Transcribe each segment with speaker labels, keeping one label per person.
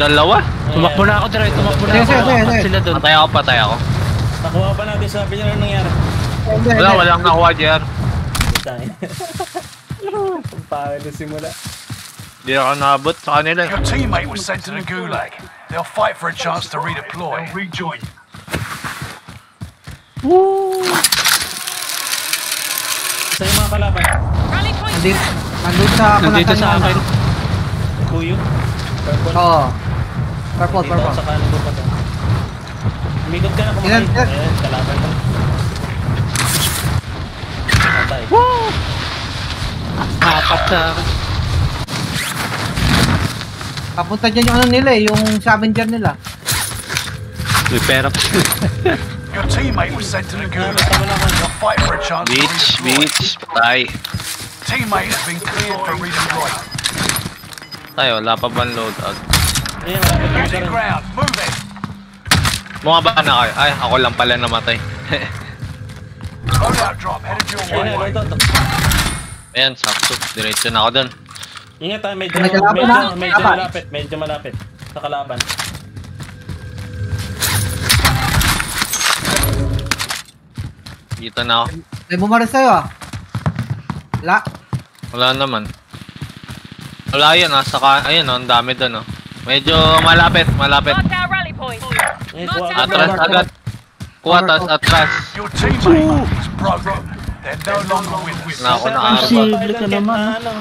Speaker 1: Dalawa?
Speaker 2: Tumakbo na ako, Dre. Tumakbo na ako. Sila doon.
Speaker 1: Patay ako.
Speaker 3: Nakuha pa natin sa akin ano nangyari.
Speaker 1: Walang nakuha, JR.
Speaker 3: Ang pangit na simula.
Speaker 1: Hindi ako nakabot sa kanila.
Speaker 4: Your teammate was sent to the gulag. They'll fight for a chance to redeploy. They'll rejoin.
Speaker 3: Woo! Sa yung mga kalaban.
Speaker 2: Nandito sa akin.
Speaker 3: Kuyo. Purple.
Speaker 5: Oo. Purple.
Speaker 3: Sa kanan ko pa to. Umikot ka na kumakain. Ayan, kalaban mo. Patay.
Speaker 2: Woo! Apat sa akin.
Speaker 5: Papunta dyan yung ano nila eh, yung scavenger nila.
Speaker 2: May pera pa.
Speaker 4: Your teammate was sent to the gulag. They'll fight for a chance to redeploy.
Speaker 1: Beach, patay.
Speaker 4: Teammate has been cleared for redeploy.
Speaker 1: Tayo, wala pa bang loadout?
Speaker 3: Ayan, malapit na
Speaker 4: Losing
Speaker 3: siya.
Speaker 4: ground. Move it.
Speaker 1: Bumaba na kayo. Ay, ako lang pala namatay.
Speaker 4: Loadout drop headed your
Speaker 3: Ayan,
Speaker 4: way.
Speaker 3: ito.
Speaker 1: Ayan, sakto. Diretso na ako dun.
Speaker 3: Ingat ha, medyo malapit sa kalaban.
Speaker 1: Dito na ako.
Speaker 5: May bumaris sa'yo ah.
Speaker 1: Wala naman. Wala yan, ayun, ang dami dun, oh. Medyo malapit. Atras agad. Kuha, tas atras.
Speaker 4: Your teammate is broken. They're no longer with us.
Speaker 1: Na ako na arma.
Speaker 2: Posible ka naman.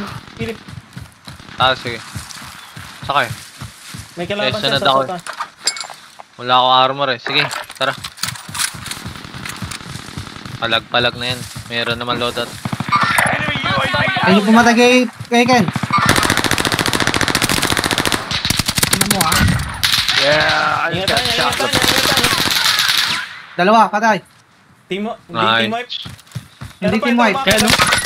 Speaker 1: Sige. Sakay.
Speaker 3: May kalaban
Speaker 1: Eh,
Speaker 3: siya
Speaker 1: sunod
Speaker 3: sa
Speaker 1: ako.
Speaker 3: sopa.
Speaker 1: Wala ako armor eh. Sige, tara. Palag na yan. Meron naman loadout.
Speaker 4: Enemy UAV.
Speaker 5: Ayun yung pumatay kay Ken. Ano mo ah?
Speaker 1: Yeah, I
Speaker 3: Ingatan niya.
Speaker 5: Dalawa, patay.
Speaker 3: Team
Speaker 1: Nice.
Speaker 3: wipe.
Speaker 5: Hindi team wipe.
Speaker 3: Kaya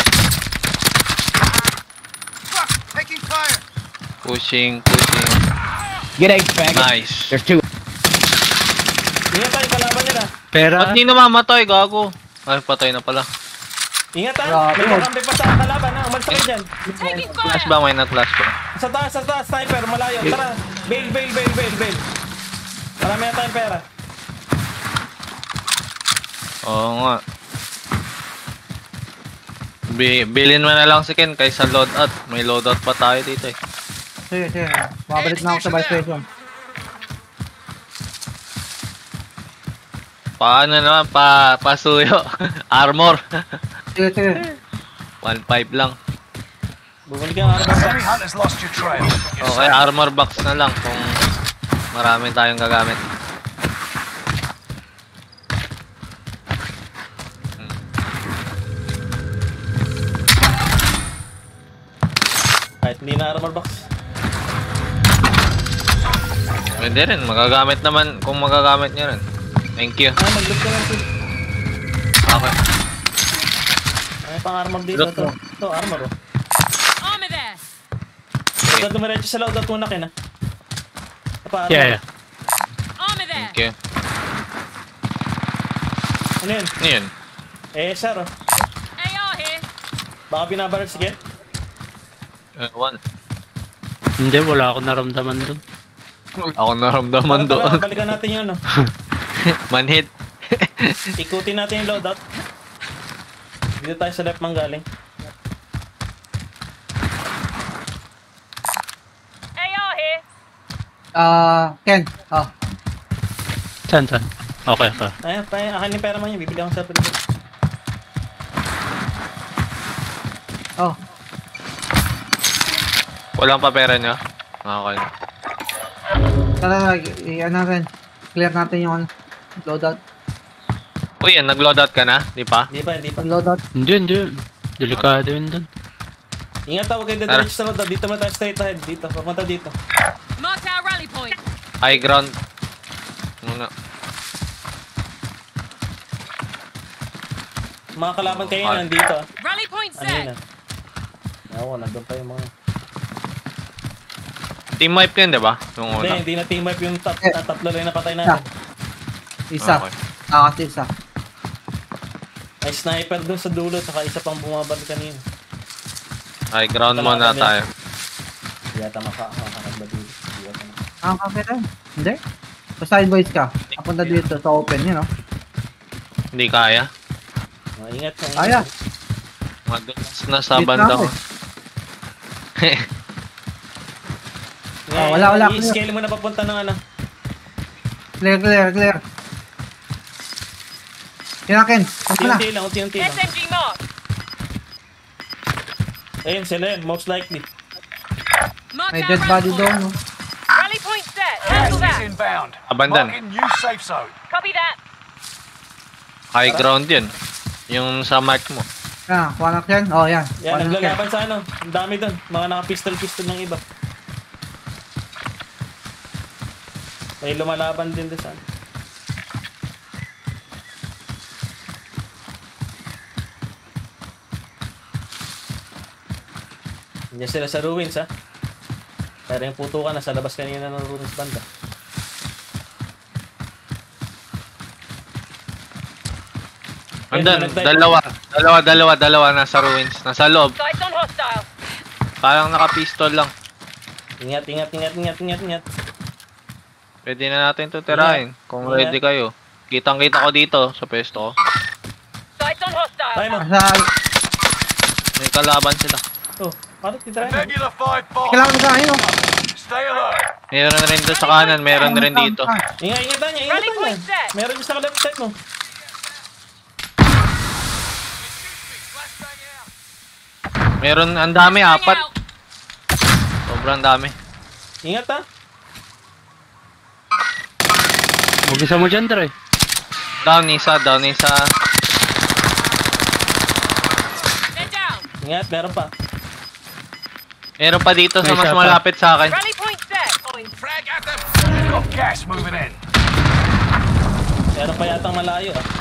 Speaker 4: Taking fire.
Speaker 1: Pushing.
Speaker 6: Get eggs, faggot.
Speaker 1: Nice.
Speaker 6: There's two.
Speaker 3: Ingat tayo, kalaban nila.
Speaker 2: Pera.
Speaker 1: Ba't di namamatay, gago? Ay, patay na pala.
Speaker 3: Ingat ha,
Speaker 5: Grabe,
Speaker 3: may
Speaker 5: wag.
Speaker 3: kakampi pa sa kalaban ha. Umalis kayo dyan.
Speaker 1: Flash ba? May na-flash ba?
Speaker 3: Sa taas, sniper, malayo. Tara, bail. Marami na tayong pera.
Speaker 1: Oo nga. Bilhin mo na lang si Ken kaysa loadout. May loadout pa tayo dito eh.
Speaker 5: Sige. Mabalik na ako sa buy station.
Speaker 1: Paano naman? Pasuyo. Armor.
Speaker 5: Sige.
Speaker 1: 1.5 lang.
Speaker 3: Bumalik ang armor
Speaker 4: Enemy
Speaker 3: box.
Speaker 4: hunters lost your trail.
Speaker 1: Okay, armor box na lang kung marami tayong gagamit.
Speaker 3: Kahit hindi na armor box.
Speaker 1: Pwede rin. Magagamit naman kung magagamit nyo rin. Thank you.
Speaker 3: Mag-loot ka lang.
Speaker 1: Okay.
Speaker 3: Ay, pang armor dito.
Speaker 1: Loot mo.
Speaker 3: Ito, armor oh.
Speaker 1: Okay.
Speaker 3: Ito, dumiretso sa loadout muna Ken ha. Ito pa, armor.
Speaker 2: Yeah.
Speaker 1: Thank you.
Speaker 3: Ano yun?
Speaker 1: Ano yun?
Speaker 3: SR oh. Baka binabaril si Ken?
Speaker 1: One.
Speaker 2: Hindi, wala akong naramdaman doon.
Speaker 1: Ako naramdaman doon.
Speaker 3: Balikan natin yun ano.
Speaker 1: Manhit.
Speaker 3: Ikutin natin yung loadout. Dito tayo sa left mang galing.
Speaker 5: Ken.
Speaker 2: Saan? Okay.
Speaker 3: Ayan, akin yung pera mo niya. Bibili akong sa pwede.
Speaker 1: Walang pa pera nyo? Okay.
Speaker 5: Tara, ano rin. Clear natin yung ano, loadout.
Speaker 1: Uy, nag-loadout ka na? Di pa?
Speaker 3: Hindi pa.
Speaker 5: Loadout.
Speaker 2: Hindi. Delikado yun doon.
Speaker 3: Ingat ako kayo diretso sa loadout. Dito mo tayo straight ahead. Dito, papunta dito.
Speaker 1: High ground. Muna.
Speaker 3: Mga kalaban kayo na nandito.
Speaker 7: Rally point
Speaker 3: Ano yun ah? Ako, nandun pa yung mga...
Speaker 1: Team wipe yun, di ba? Yung una.
Speaker 3: Hindi na team wipe yung tatlo lang na patay natin.
Speaker 5: Isa.
Speaker 1: Okay.
Speaker 5: Kasi isa.
Speaker 3: May sniper dun sa dulo, saka isa pang bumabalik kanina.
Speaker 1: High ground muna tayo.
Speaker 3: Hindi yata makakagba dito.
Speaker 5: Nakakakita. Hindi. So sideways ka. Papunta dito sa open, yun, no?
Speaker 1: Hindi kaya.
Speaker 3: Oh, ingat ka.
Speaker 5: Kaya.
Speaker 1: Madulas na sa
Speaker 5: Dito
Speaker 1: banda
Speaker 5: na
Speaker 1: ko.
Speaker 5: ako wala.
Speaker 3: I-scale mo na papunta ng ano.
Speaker 5: Clear. Kinakin. Ano na?
Speaker 3: Unti-unti lang, unti-unti lang.
Speaker 7: SMG mark.
Speaker 3: Ayun, sila yun, most likely.
Speaker 7: Mark
Speaker 5: May
Speaker 7: down
Speaker 5: dead body
Speaker 7: rally
Speaker 5: doon,
Speaker 7: point.
Speaker 5: no?
Speaker 7: Rally point set.
Speaker 4: Gas
Speaker 7: Handle
Speaker 4: is
Speaker 7: that.
Speaker 4: inbound.
Speaker 1: Abandan.
Speaker 4: Marking new safe zone.
Speaker 7: Copy that.
Speaker 1: High ground yun. Yung sa mark mo.
Speaker 5: Yan, kuhanak yan. Oh, yan.
Speaker 3: Yan,
Speaker 5: Kuhanak yan.
Speaker 3: naglalaban sa ano. Ang dami doon. Mga naka-pistol ng iba. May lumalaban din doon sa ano. Diyan sila sa ruins, ha? Pero yung putukan nasa labas kanina ng ruins banda.
Speaker 1: Andan,
Speaker 3: Ayun,
Speaker 1: dalawa nasa ruins. Nasa loob.
Speaker 7: Sights on hostile.
Speaker 1: Parang naka-pistol lang.
Speaker 3: Ingat.
Speaker 1: Pwede na natin ito tirahin. Kung
Speaker 3: Ingat.
Speaker 1: ready kayo. Kitang-kita ko dito sa pesto ko.
Speaker 7: Sights on hostile.
Speaker 3: Ay, no.
Speaker 5: Sa...
Speaker 1: May kalaban sila.
Speaker 3: Oh, parang titry mo.
Speaker 4: Nebula 5-5.
Speaker 5: Kailangan ka, ayun, no?
Speaker 4: Stay alert.
Speaker 1: Meron na rin doon sa kanan, meron na rin dito.
Speaker 3: Ingatan niya.
Speaker 7: Rally point set.
Speaker 3: Meron yung sa left side mo.
Speaker 1: Meron, ang dami, apat. Sobrang dami.
Speaker 3: Ingat, ha?
Speaker 2: Mag-isa mo dyan, Dre.
Speaker 1: Down isa.
Speaker 7: Men down.
Speaker 3: Ingat, meron pa.
Speaker 1: Meron pa dito sa
Speaker 2: May
Speaker 1: mas
Speaker 2: isa pa.
Speaker 1: malapit sa akin.
Speaker 7: Rally point set.
Speaker 4: Got gas moving in.
Speaker 3: Meron pa yatang malayo, ah.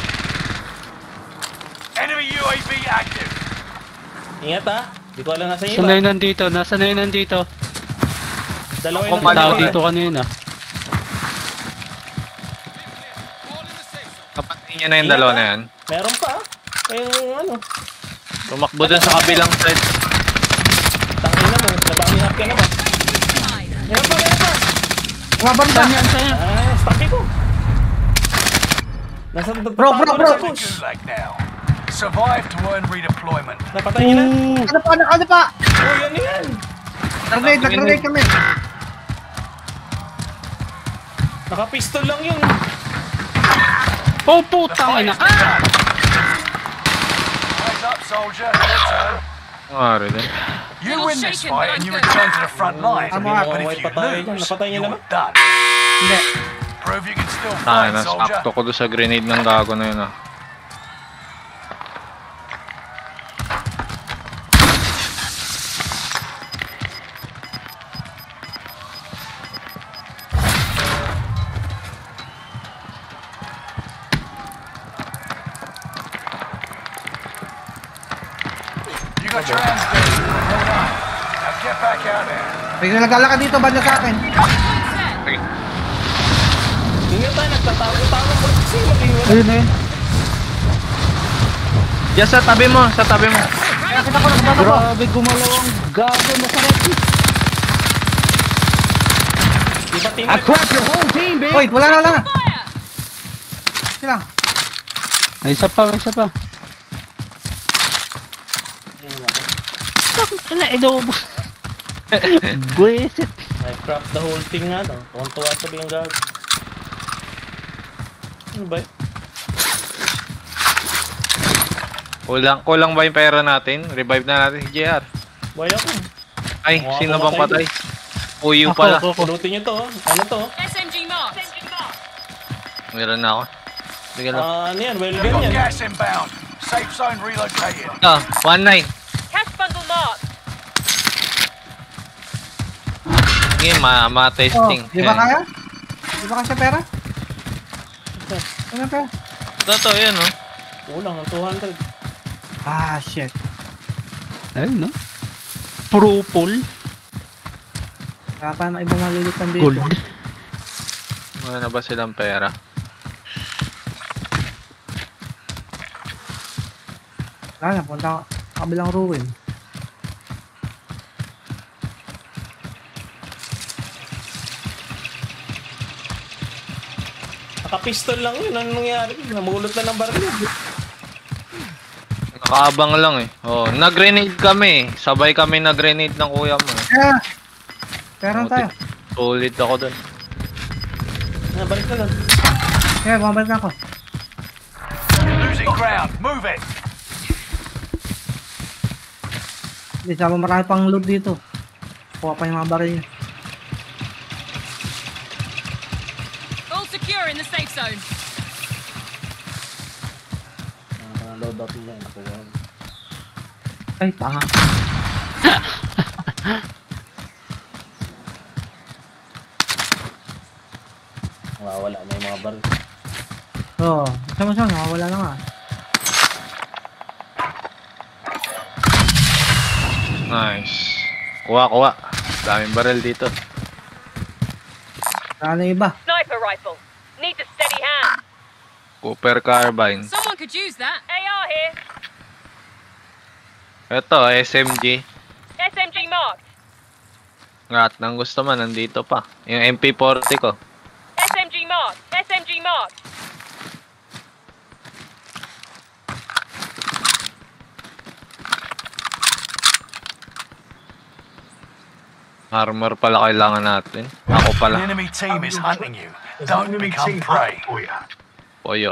Speaker 4: Enemy UAV active.
Speaker 3: Ingat, ha? Di ko alam nasa
Speaker 2: Nasa na
Speaker 3: iba.
Speaker 2: yun nandito? Nasa na yun nandito?
Speaker 3: Dalawa
Speaker 1: Ako
Speaker 3: yung
Speaker 1: pa
Speaker 2: Tao
Speaker 1: Ano
Speaker 2: dito kanina.
Speaker 1: Kapatid niya na yung dalawa na yan.
Speaker 3: Meron pa, ah. Yung ano.
Speaker 1: Tumakbo dun sa kabilang side.
Speaker 3: Tangin na mo. Nabangin up ka na ba? Meron pa.
Speaker 5: Umabang ka.
Speaker 3: Ah, stopy ko. Nasa
Speaker 5: Bro.
Speaker 4: Gulag now. Survive to earn redeployment.
Speaker 3: Napatay niya na.
Speaker 5: Ano pa?
Speaker 3: Oh, yan.
Speaker 5: Nag-grenade kami.
Speaker 3: Naka-pistol lang yun.
Speaker 2: Oh,
Speaker 4: The
Speaker 2: putang
Speaker 4: fight
Speaker 2: ina
Speaker 4: is
Speaker 2: ka!
Speaker 4: begun. Eyes up, soldier. Your turn.
Speaker 1: Ari din.
Speaker 4: You win this fight and you return to the front line.
Speaker 5: Tama.
Speaker 4: But if you lose,
Speaker 3: Napatay niya naman.
Speaker 4: you're done.
Speaker 5: Hindi.
Speaker 4: Prove you can still
Speaker 1: Tayo
Speaker 4: fight,
Speaker 1: na,
Speaker 4: soldier.
Speaker 1: sakto ko doon sa grenade ng gago na yun ah.
Speaker 4: You got your hands dirty. Well done. Now get back out there.
Speaker 5: May naglalakad dito, banda sa akin.
Speaker 1: Sige.
Speaker 3: Ingat tayo, nagtatawa-tawa ko. Kasi mag-iwan.
Speaker 5: Ayun na yun.
Speaker 1: Diyan sa tabi mo.
Speaker 5: Kaya kita ko nagbabago.
Speaker 2: Grabe, gumalaw ang gago. Masakit.
Speaker 3: Di ba team?
Speaker 2: cracked your whole team, bitch!
Speaker 5: Wait, wala na.
Speaker 7: Fire.
Speaker 5: Sila.
Speaker 2: May isa pa. Wala, inuubo. Buwisit.
Speaker 3: I cracked the whole thing nga, no? Tuwan-tuwa sabi yung gag. Ano ba yun?
Speaker 1: Kulang ba yung pera natin? Revive na natin si JR.
Speaker 3: Buhay ako.
Speaker 1: Ay,
Speaker 3: Mga
Speaker 1: sino bang
Speaker 3: kumatay
Speaker 1: patay? Uyu pala.
Speaker 3: Pulutin nyo to, oh. Ano to? oh?
Speaker 7: SMG mark.
Speaker 1: Meron na ako. Sige lang.
Speaker 3: Ano yan? Well
Speaker 4: We've
Speaker 3: gun
Speaker 4: got
Speaker 3: yan.
Speaker 4: gas inbound. Safe zone relocated.
Speaker 1: 1-9.
Speaker 7: Cash bundle mark.
Speaker 1: Sige,
Speaker 5: Oh,
Speaker 1: ma-testing.
Speaker 5: di ba kaya? Di ba kasi pera? Ano pera?
Speaker 1: Ito, yun oh.
Speaker 3: Kulang ng 200.
Speaker 5: Ah, shit.
Speaker 2: Ayun, no? Propol.
Speaker 5: Kaya pa na ibang malilitan dito.
Speaker 2: Gold.
Speaker 1: Wala na ba silang pera?
Speaker 5: Wala na, punta sa kabilang ruin.
Speaker 3: Naka-pistol lang yun. Anong nangyari? Namulot na ng baril.
Speaker 1: Nakaabang lang eh. Oh, nag-grenade kami. Sabay kami nag-grenade ng kuya mo.
Speaker 5: Kaya, pera tayo.
Speaker 1: Solid ako dun.
Speaker 3: Balik na lang.
Speaker 5: Kaya, bumabalik na ako.
Speaker 4: Losing ground. Move it.
Speaker 5: Hindi, sama marami pang loot dito. Kuha pa yung mga baril niya.
Speaker 7: All secure in the safe zone.
Speaker 3: Loadout mo yan.
Speaker 5: Ay, tanga.
Speaker 3: Wala na yung mga baril.
Speaker 5: Oo, sama-sama, nakawala na nga.
Speaker 1: Nice. Kuha. Daming barrel dito.
Speaker 5: Saan na iba?
Speaker 7: Sniper rifle. Need a steady hand.
Speaker 1: Cooper carbine.
Speaker 7: Someone could use that. AR here.
Speaker 1: Ito, SMG.
Speaker 7: SMG marked.
Speaker 1: Lahat ng gusto man, nandito pa. Yung MP40 ko.
Speaker 7: SMG marked. SMG marked.
Speaker 1: Armor pala kailangan natin. Ako
Speaker 4: The
Speaker 1: pala.
Speaker 4: enemy team is hunting you. Don't become prey.
Speaker 1: Poyo.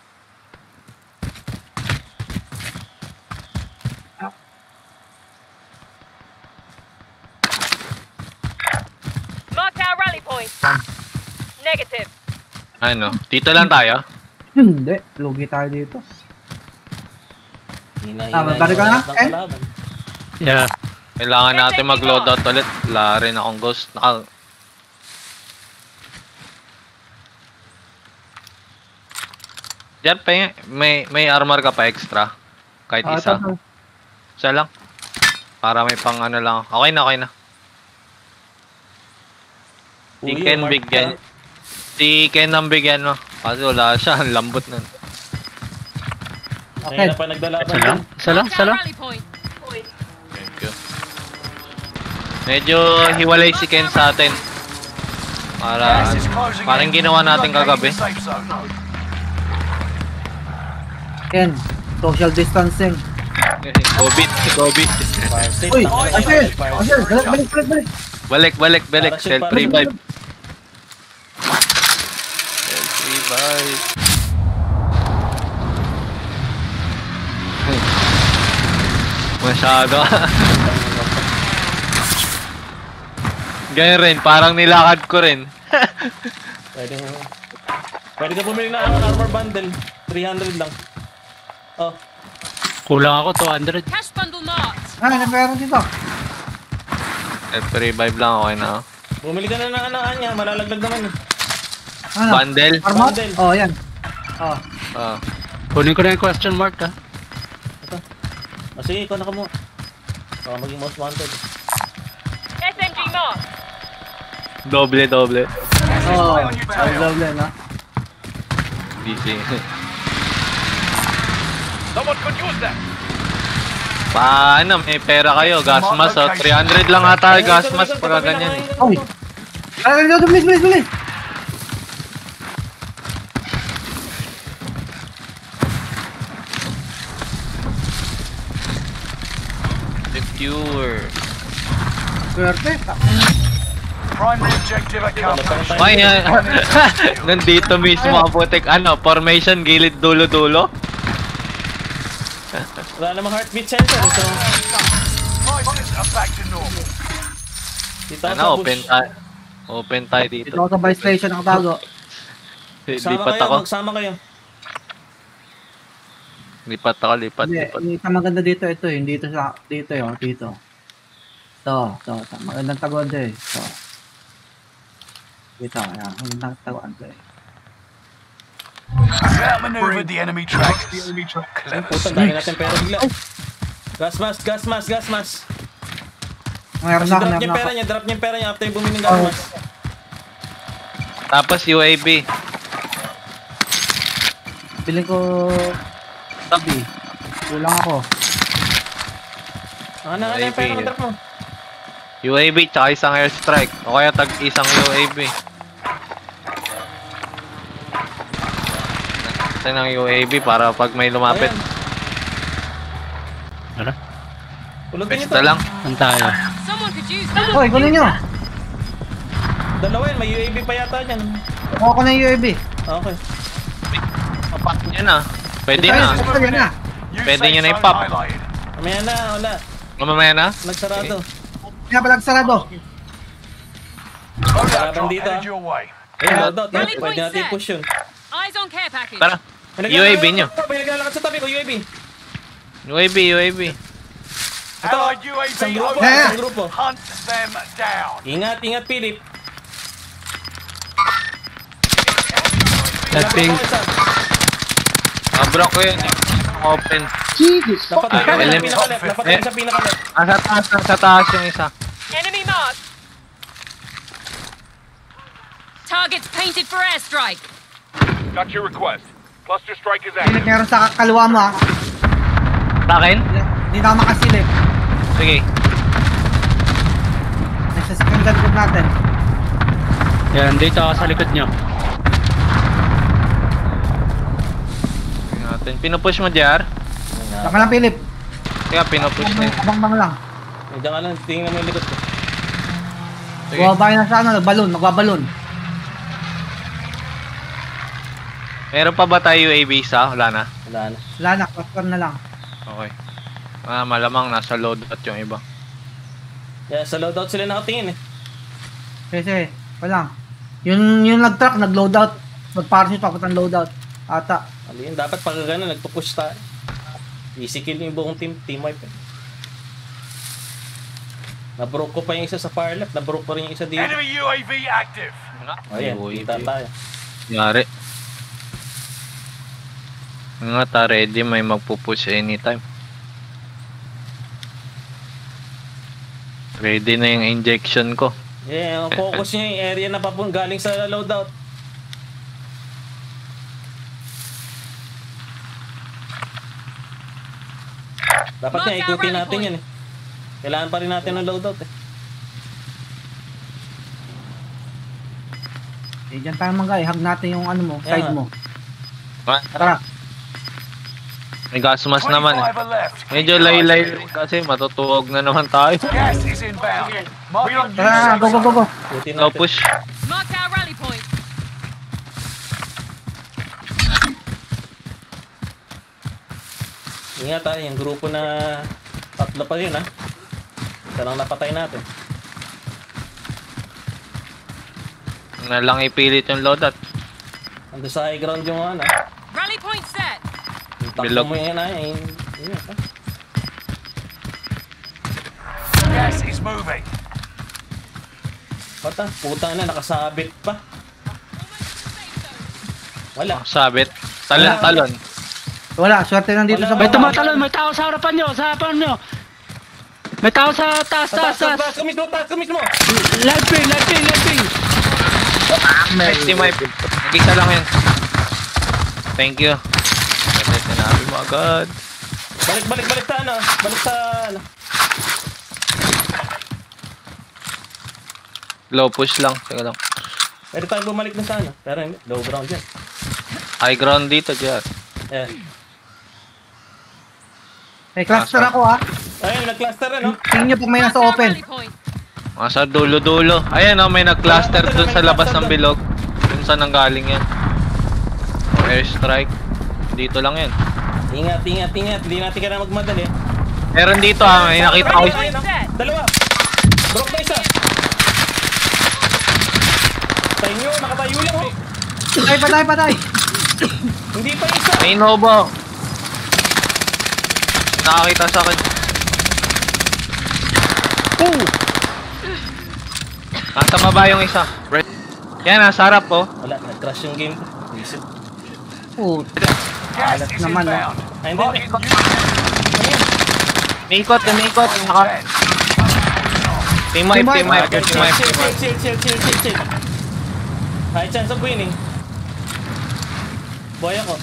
Speaker 7: Marked our rally point. Negative.
Speaker 1: Ano? Dito lang tayo?
Speaker 5: Hindi, lugi tayo dito. Balik ka na, Ken?
Speaker 2: Yeah.
Speaker 1: Kailangan natin mag-loadout ulit. Wala rin akong ghost. Diyan pa yung, may armor ka pa extra? Kahit isa?
Speaker 5: Ito.
Speaker 1: Isa lang? Para may pang ano lang. Okay na. Si Ken bigyan. Si Ken ang bigyan mo. Kasi wala siya. Ang lambot nun.
Speaker 3: Okay na pa naglalaban.
Speaker 2: Isa lang.
Speaker 7: Marked our rally point.
Speaker 1: Thank you. Medyo hiwalay si Ken sa atin. Para,
Speaker 4: Gas is closing
Speaker 1: parang
Speaker 4: in.
Speaker 1: ginawa natin
Speaker 4: Relocating
Speaker 1: kagabi.
Speaker 4: the safe zone.
Speaker 5: Ken, social distancing.
Speaker 1: COVID.
Speaker 5: Uy, Asher! Asher, balik!
Speaker 1: Balik.
Speaker 3: Parachute,
Speaker 1: Self revive.
Speaker 3: parachute.
Speaker 1: Self revive. Masyado. Ganyan rin, parang nilakad ko rin.
Speaker 3: Pwede ka bumili na armor bundle. 300 lang. Oh,
Speaker 2: Kulang ako, 200.
Speaker 7: Cash bundle marked.
Speaker 5: May pera dito.
Speaker 1: Self revive lang, okay na.
Speaker 3: bumili ka na ng niya. Malalaglag naman.
Speaker 5: Ano?
Speaker 1: Bundle?
Speaker 5: Armor?
Speaker 3: Bundle.
Speaker 5: Oh, yan. Oh.
Speaker 1: Ah.
Speaker 2: Kunin ko na yung question mark, ha?
Speaker 3: Sige, ikaw na ka mo. Baka maging most wanted.
Speaker 7: SMG marked.
Speaker 1: Doble.
Speaker 5: Oh, doble na.
Speaker 1: DC.
Speaker 4: Someone could use that.
Speaker 1: Paano, may pera kayo. Gas mask, oh. 300 lang ata gas mask pagka ganyan.
Speaker 5: Uy! Ay, bilis!
Speaker 1: Secure.
Speaker 5: Swerte.
Speaker 4: Primary objective accomplished.
Speaker 1: Ay, nandito mismo ang putik. Ano, formation, gilid, dulo-dulo.
Speaker 3: Wala namang heartbeat sensor. So,
Speaker 4: Prices are back to normal.
Speaker 3: dito ako
Speaker 1: Ano,
Speaker 3: sa
Speaker 1: open
Speaker 3: bush.
Speaker 1: tayo. Open tayo
Speaker 5: Dito
Speaker 1: dito.
Speaker 5: ako sa buy station nakatago.
Speaker 1: Lipat ako.
Speaker 3: Magsama kayo.
Speaker 1: Lipat.
Speaker 5: Hindi, ito maganda dito, ito eh. Dito yun, dito. Ito. Magandang taguan to eh. Ito. Dito, yan. Magandang taguan to eh.
Speaker 4: Outmaneuvered the enemy trackers. Clever.
Speaker 3: Puta, dahil natin pera bigla. Gas mask.
Speaker 5: Meron
Speaker 3: Kasi
Speaker 5: na ako,
Speaker 3: drop niya
Speaker 5: meron
Speaker 3: yung
Speaker 5: na
Speaker 3: pera
Speaker 5: ako.
Speaker 3: niya, after yung bumili ng gas
Speaker 5: Oh.
Speaker 3: mask.
Speaker 1: Tapos UAV.
Speaker 5: Piling ko... Tabi. Kulang ako.
Speaker 3: Ano yung pera mo, drop mo?
Speaker 1: UAV tsaka isang airstrike. O kaya tag isang UAV. natin ng UAV para pag may lumapit.
Speaker 3: Ayan.
Speaker 2: Ano?
Speaker 3: Pulutin nyo to.
Speaker 1: Basta lang.
Speaker 2: Saan tayo?
Speaker 7: Someone could use that.
Speaker 5: Hoy, kunin nyo.
Speaker 3: Dalawa yan, may UAV pa yata dyan.
Speaker 5: Kuha ko ng UAV.
Speaker 3: Okay.
Speaker 1: Papat nyo na. Pwede
Speaker 5: Tayo,
Speaker 1: na.
Speaker 5: sakal yan na.
Speaker 4: New
Speaker 1: Pwede
Speaker 4: safe
Speaker 1: nyo na
Speaker 4: zone
Speaker 1: i-pop.
Speaker 4: highlighted.
Speaker 3: Mamaya na, wala.
Speaker 1: Mamaya na?
Speaker 3: Nagsarado.
Speaker 5: Kaya pala sarado.
Speaker 4: Loadout
Speaker 3: Laban
Speaker 4: drop
Speaker 3: dito,
Speaker 4: headed your way.
Speaker 3: Ayun, loadout.
Speaker 7: Rally
Speaker 3: Pwede
Speaker 7: point
Speaker 3: natin
Speaker 7: set.
Speaker 3: push yun.
Speaker 7: Eyes on care package.
Speaker 1: Tara.
Speaker 3: May
Speaker 1: UAV nyo.
Speaker 3: May naglalakad sa tabi ko, UAV.
Speaker 1: UAV.
Speaker 3: Ito,
Speaker 4: Allied UAV
Speaker 3: isang grupo,
Speaker 5: Yeah.
Speaker 3: isang grupo.
Speaker 4: Hunt them down.
Speaker 3: Ingat, Philip.
Speaker 2: That ping.
Speaker 1: Abrock ko yun. Open.
Speaker 3: Dapat
Speaker 1: Ah,
Speaker 3: tayo
Speaker 1: LM.
Speaker 3: sa pinakalit. Dapat tayo sa pinakalit.
Speaker 1: Sa taas yung isa.
Speaker 7: Enemy marked. Targets painted for airstrike.
Speaker 8: Got your request. Cluster strike is active.
Speaker 5: Meron sa kaliwa mo ha.
Speaker 1: Sa akin?
Speaker 5: Hindi na ako makasilip.
Speaker 1: Sige.
Speaker 5: Nasa second gun natin.
Speaker 2: Yan, dito ako sa likod nyo.
Speaker 1: Tingnan natin. Pinupush mo, JR?
Speaker 5: Saka lang, Philip.
Speaker 1: Kaya pinupush na yun.
Speaker 5: Abang-bang lang.
Speaker 3: Diyan ka lang, tingnan mo yung likod ko.
Speaker 1: Sige.
Speaker 5: Bumabay na sa ano, nagbabalon.
Speaker 1: Meron pa ba tayo UAV isa? Wala na.
Speaker 3: Wala na.
Speaker 5: Wala na, cluster na lang.
Speaker 1: Okay. Malamang nasa loadout yung iba.
Speaker 3: Yeah, sa loadout sila nakatingin eh.
Speaker 5: Kasi, wala. Yung nag-truck, nag-loadout. Mag-parachute papuntang loadout. Ata.
Speaker 3: Ano yun, dapat pag gano'n, nagpo-push tayo. Easy kill yung buong team wipe eh. Nabroke ko pa yung isa sa far left, nabroke pa rin yung isa dito.
Speaker 4: Enemy UAV active.
Speaker 3: Ayan, kita tayo.
Speaker 1: Yari. Nga ta, ready. May magpupush anytime. Ready na yung injection ko.
Speaker 3: Yeah, ang focus niya yung area na galing sa loadout. Dapat nga ikutin natin yan eh. Kailangan pa rin natin ng loadout eh.
Speaker 5: Eh, dyan tayo mga hug natin yung ano mo,
Speaker 3: Yeah.
Speaker 5: side mo.
Speaker 1: Ah,
Speaker 5: Tara.
Speaker 1: may gasmas naman eh.
Speaker 4: 25 are left.
Speaker 1: Medyo laylay rin kasi matutuwag na naman tayo.
Speaker 4: Gas is inbound. Marking new
Speaker 5: Tara,
Speaker 4: safe
Speaker 5: go.
Speaker 4: zone.
Speaker 3: Ikutin
Speaker 1: Go
Speaker 3: natin.
Speaker 1: push.
Speaker 7: Marked our rally point.
Speaker 3: Ingat tayo, yung grupo na tatlo pa yun ha. Isa lang napatay natin.
Speaker 1: Na lang ipilit yung loadout.
Speaker 3: Ando sa high ground yung ano.
Speaker 7: Rally point set.
Speaker 3: Yung takbo
Speaker 1: Bilog.
Speaker 3: mo yun ha. Yun, ha?
Speaker 4: Gas is moving.
Speaker 3: Bata, puta na, nakasabit pa. Wala.
Speaker 1: Sabit. Talon.
Speaker 5: Wala, swerte nandito
Speaker 3: Wala.
Speaker 5: sa
Speaker 2: May
Speaker 5: baba.
Speaker 2: tumatalon, may tao sa harapan nyo, sa harapan nyo. May tao sa taas.
Speaker 3: Taas ka mismo!
Speaker 2: Light ping.
Speaker 1: Nice team wipe. Nag-isa lang yun. Thank you. Kasi sinabi mo agad.
Speaker 3: Balik sa ano. Balik sa ano.
Speaker 1: Low push lang. Sige lang.
Speaker 3: Pwede tayo bumalik na sa ano. Pero hindi, low ground yan.
Speaker 1: High ground dito, JR.
Speaker 3: Ayan.
Speaker 5: May cluster ako ha.
Speaker 3: Ayun, nag-cluster na no?
Speaker 5: Tingin nyo pag may nasa
Speaker 7: Marked our
Speaker 5: open.
Speaker 7: rally point.
Speaker 1: Nasa dulo-dulo. Ayan o, may nag-cluster dun sa labas ng bilog. Dun saan nanggaling yan. Airstrike. Dito lang yan.
Speaker 3: Ingat. Hindi natin kailangan magmadali.
Speaker 1: Meron dito ha, may nakita ko.
Speaker 3: Ayun, ayun, ayun. Dalawa. Broke na isa. Tayo nyo, nakatayo lang oh.
Speaker 5: Patay.
Speaker 3: Hindi pa isa.
Speaker 1: May Nobo. Nakakita sa akin. Nasa baba yung isa. Yan, nasa harap oh.
Speaker 3: Wala, nag-crash yung game ko. Isip.
Speaker 5: Puta.
Speaker 4: Gas
Speaker 5: Alas
Speaker 4: is
Speaker 5: naman,
Speaker 4: inbound.
Speaker 3: Ay, hindi.
Speaker 4: Marking new safe
Speaker 1: Umiikot. Naka... Team wipe.
Speaker 3: Chill. High chance of winning. Boy ako.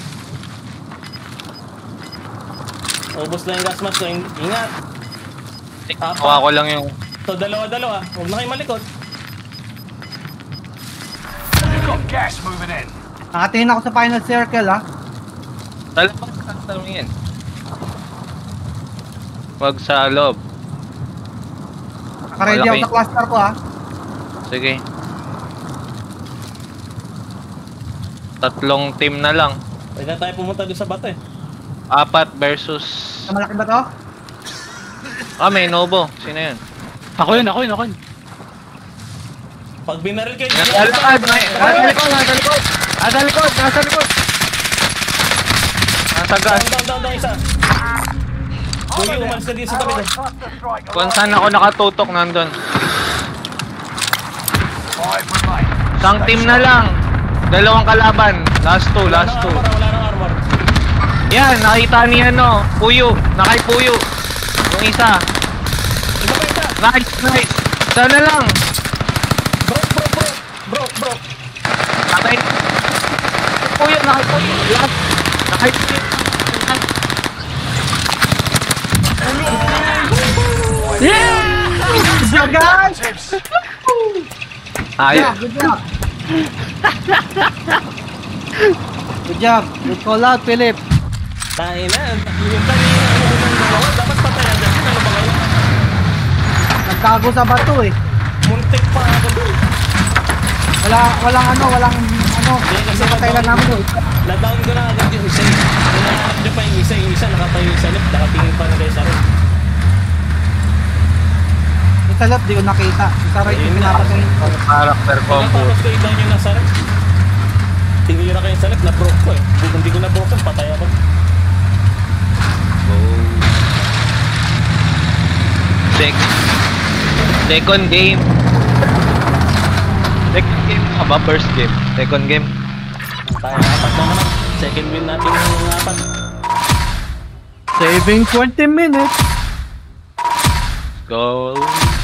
Speaker 3: Ubus na yung gas mask ko. Ingat.
Speaker 1: Nakuha ko lang yung...
Speaker 3: So, dalawa. Huwag na kayo malikot.
Speaker 4: You've got gas moving in.
Speaker 5: Nakatingin ako sa final circle ha.
Speaker 1: Sa labas, tumingin. Wag sa loob.
Speaker 5: Nakaready ako
Speaker 1: Malaki.
Speaker 5: sa cluster ko ha.
Speaker 1: Sige. 3 team na lang.
Speaker 3: Pwede na tayo pumunta doon sa bato eh.
Speaker 1: 4 versus...
Speaker 5: Sa malaki ba to?
Speaker 1: May Nobo. Sino yun?
Speaker 2: Ako yun.
Speaker 3: Pag binaril kayo,
Speaker 1: Nasa likod! Nasa likod! Nasa gas.
Speaker 3: down, isa. Kuya, umalis na dito sa tabi doon.
Speaker 4: Cluster strike.
Speaker 1: Kung saan ako nakatutok nandun.
Speaker 4: 5 remain.
Speaker 1: Isang team na lang. 2 kalaban. Last 2.
Speaker 3: Wala nang armor.
Speaker 1: Yan, nakita niya no. Puyo. Puyo. Yung isa.
Speaker 3: Isa pa isa.
Speaker 1: Nice. Isa na lang.
Speaker 3: Bro.
Speaker 1: Nakay. Puyo. Last. Puyo.
Speaker 5: Good job guys!
Speaker 4: Tips.
Speaker 1: Ayos.
Speaker 5: Good job! Good job! Good call out, Philip!
Speaker 3: Tayo na. Yung kanina, unang dalawa, dapat patayan dyan. Ano ba kayo?
Speaker 5: Nagtago sa bato eh.
Speaker 3: Muntik pa ako doon.
Speaker 5: Walang kasi patay lang namin eh.
Speaker 3: Na-down ko na agad yung isa. Hinahanap nyo pa yung isa nakatayo sa left, nakatingin pa nila sa left.
Speaker 5: Sa left, di ko nakita. Sa right, yung pinapatay.
Speaker 1: Character combo.
Speaker 3: Tapos ko i-down yung nasa left. Tingin na kayo sa left, na-broke ko eh. Kung hindi ko na-broke, patay ako.
Speaker 1: Second game. Second game ba? First game. Second game.
Speaker 3: Tayo, 4 na naman. Second win natin yung 4.
Speaker 5: Saving 20 minutes.
Speaker 1: Go.